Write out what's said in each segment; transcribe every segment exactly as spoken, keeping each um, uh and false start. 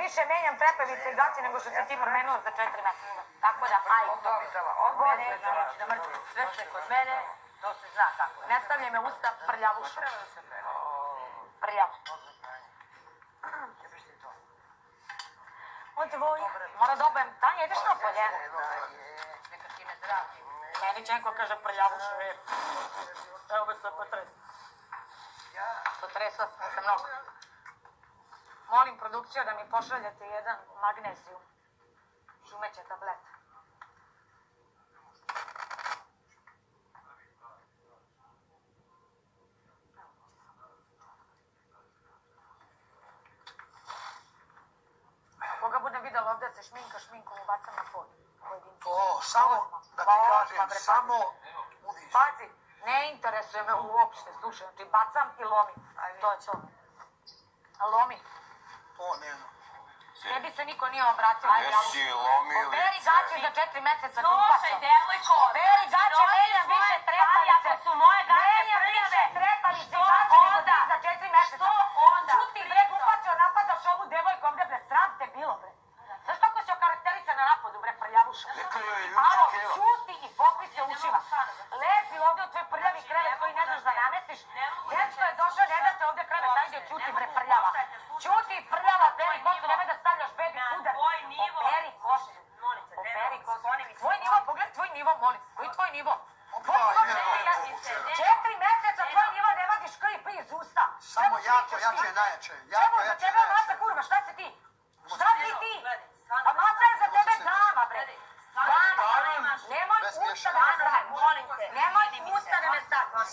više menjam trepavice i gaće nego što si ti promenula za četiri meseca. Tako da, ajde. Odmah neću da mrtvi. Sve što je kod mene, to se zna kako. Ne stavljaj me usta prljavuša. Prljav. O tvoj, mora da obajem. Tanja, ideš na polje? Neka ti ne zdravi. Meni Čenko kaže prljavuša. Evo me se potresla. Potresla sam se mnogo. Molim produkciju da mi pošaljete jedan magneziju. Šumeće tableta. Koga budem vidjela ovdje se šminka, šminkom ubacam na pod. O, samo, da ti kažem, samo udiš. Pazi, ne interesuje me uopšte, slušaj, znači bacam i lomim. To je to. Lomi. O, nema. Tebi se niko nije obratio. Jesi lomilice. Oberi gaće za četiri meseca da Slušaj, upačam. devojko. Oberi gaće, menjam više trepalice. Ako su moje gaće Menjam više prljave. trepalice i Što gaće nego onda? ti za četiri meseca. Što onda? Čuti bre, glupačo, napadaš ovu devojku ovdje, bre, sram te bilo, bre. Znaš kako si okarakterisana na napadu, bre, prljavuša? Neka joj je Alo, juče keva. čuti i pokri se ušima. Lezi ovdje u tvoj prljavi krevet koji ne znaš da namestiš. Dečko je došao, ne da te ovdje krevet, ajde, čuti, bre, prljava. Čuti, prljava, beri kosu, nemoj da stavljaš baby puder. Operi kosu. Operi kosu. Tvoj nivo, pogledaj tvoj nivo, molim. Koji tvoj nivo? Tvoj nivo, četiri, četiri meseca tvoj nivo ne vadiš krv i pi iz usta. Samo jako, jače, najjače. Čemu Jako, za jače, tebe maca najjače. kurva, šta si ti? Šta si ti? A maca je za tebe dama, bre. Dama, nemoj usta da me staviš. Molim te. Nemoj usta da me staviš.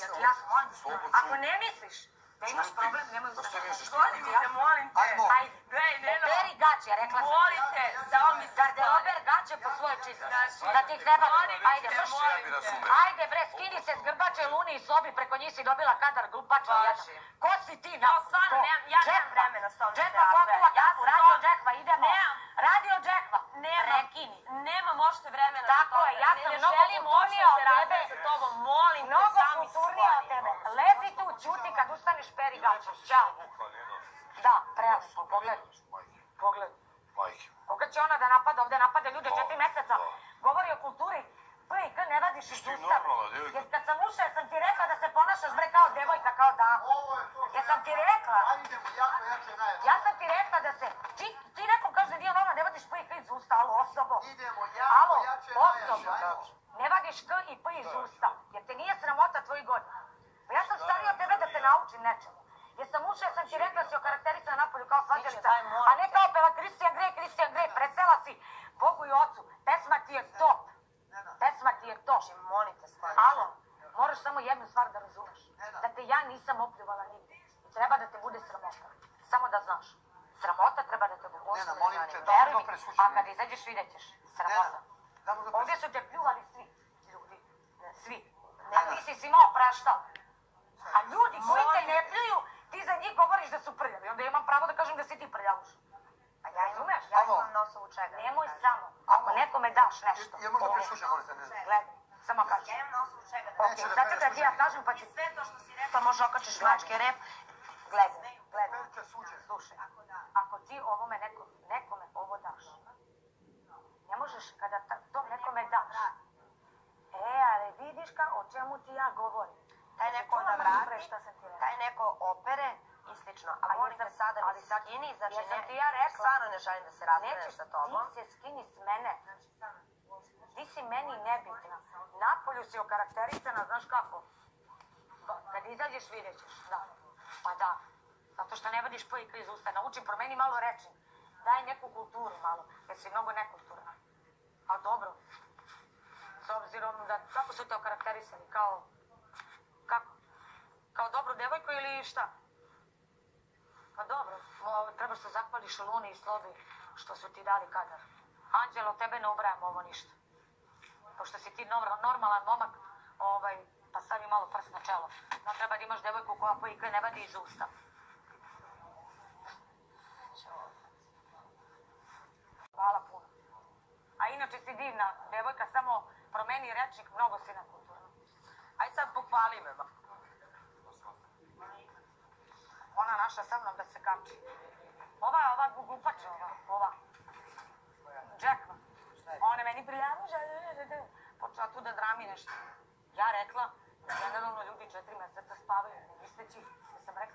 Ako ne misliš da imaš problem, nemoj usta da me staviš. Molim te, molim te. Ajmo. Ajde. Gledaj, Neno. Operi gaće, rekla sam. Molim te, samo mi se Garderober gaće po svojoj čisti. Da ti ih ne baci. Ajde, vrš. Ajde bre, skini se s grbače luni i sobi, preko njih si dobila kadar glupača jedan. Ko si ti na? Ja stvarno nemam, ja nemam vremena s tom da se Džekva popula kapu, ja radio Džekva, idemo. Nemam. Radio Džekva. Nemam. Rekini. Nemam uopšte vremena. Tako je, ja sam mnogo kulturnija od tebe. sa tobom, molim te, Mnogo sami se kulturnija od tebe. Lezi tu, ćuti kad ustaneš peri gaće. Ćao. Da, prelepo, pogledaj. Pogledaj. Majke. Koga će ona da napada ovdje, napada ljude četiri meseca. Govori o kulturi. P i K ne vadiš iz usta. Jer kad sam ušla, sam ti rekla da se ponašaš bre kao devojka, kao dama. Jesam ti rekla? Ajde, idemo, jako, jače, najjače. Ja sam ti rekla da se... Ti, ti nekom kaže da nije normalno, ne vadiš P i K iz usta, alo, osobo. Idemo, Alo, jako, jače, najjače. osobo. Ajmo. Ne vadiš K i P iz usta, jer te nije sramota tvojih godina. Pa ja sam starija od tebe da te naučim nečemu. Jer sam ušla, sam ti rekla si okarakterisana napolju kao svađalica, a ne kao peva Christian Grey, Christian Grey, presela si Bogu i Ocu. Pesma ti je top. Pesma ti je top. Molim te, stvarno. Alo, moraš samo jednu stvar da razumeš. Da te ja nisam opljuvala nigdje. I treba da te bude sramota. Samo da znaš. Sramota treba da te bude. Nena, molim te, da Veruj to mi, preslušaj. a kad izađeš vidjet ćeš. Sramota. Da mu da Ovdje preslušaj. su te pljuvali svi ljudi. Svi. A ti si svima opraštao. A ljudi koji te ne pljuju, ti za njih govoriš da su prljavi. Onda imam pravo da kažem da si ti prljavuš. A ja razumeš? Ja Alo. imam nosovu čega. Nemoj samo. Ako nekome daš nešto. Je možda preslušaj, molim te, ne znam. Gledaj, samo kažem. Ja imam nosovu čega. Ok, Neću da sad ću da ti ja preslušam. kažem pa ću... Sve to što si rekla može okačiš mačke rep. Gledaj, gledaj. Velike suđe. Slušaj, ako ti ovome neko, nekome ovo daš, ne možeš kada ta, to nekome daš. E, ali vidiš ka, o čemu ti ja govorim. Taj neko Čula da malo pre vrati, šta sam ti rekla. taj neko opere i slično. A A molim te jesam- sada ali mi se sad- skini, znači jesam ne, ti ja rekla? stvarno ne želim da se raspravljam Nećeš, sa tobom. ti se skini s mene. Ti si meni nebitna. Napolju si okarakterisana, znaš kako? Ba, Kad izađeš vidjet ćeš, da. Pa da. Zato što ne vadiš P i K iz usta. Nauči, promeni malo reči. Daj neku kulturu malo, jer si mnogo nekulturna. A dobro. S obzirom da, kako su te okarakterisali? Kao, kako? Kao dobru devojku ili šta? Pa dobro, mo, trebaš se zahvališ Luni i Slobi što su ti dali kadar. Anđelo, tebe ne ubrajam ovo ništa. Pošto si ti nor- normalan momak, ovaj, pa stavi malo prst na čelo. No treba da imaš devojku koja P i K ne vadi iz usta. Hvala puno. A inače si divna devojka, samo promeni rečnik, mnogo si nekulturna. Aj sad pohvali me, ba. Ona naša sa mnom da se kači. Ova, ova glupača, ova, nešto. Ja rekla, generalno ljudi četiri meseca spavaju, ne misleći da sam rekla